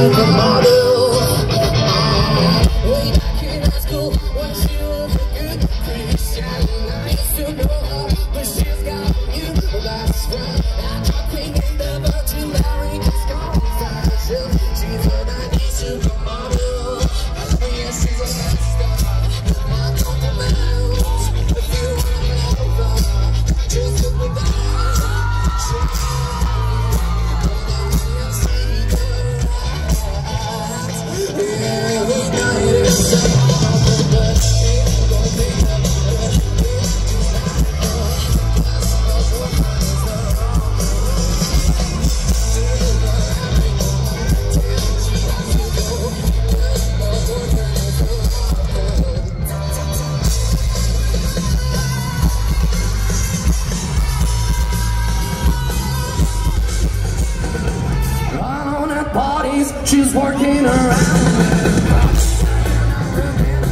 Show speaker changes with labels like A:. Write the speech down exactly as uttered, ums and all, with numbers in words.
A: supermodel. Way back in high school, when she was a good Christian, I used to know her, but she's got you. That's right, I tried thinking the virgin Mary is gone fashion. She's a nineties supermodel. Yeah, she's a star. I don't know if you wanna love her. Just look with that. Parties, she's working around.